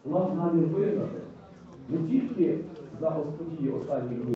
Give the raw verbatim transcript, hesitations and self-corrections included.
у нас намір визнати не тільки за події останніх днів,